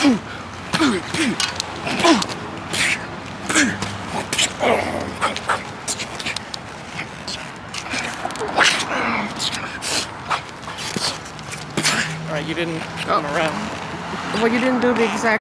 Alright, you didn't come around. Well, you didn't do the exact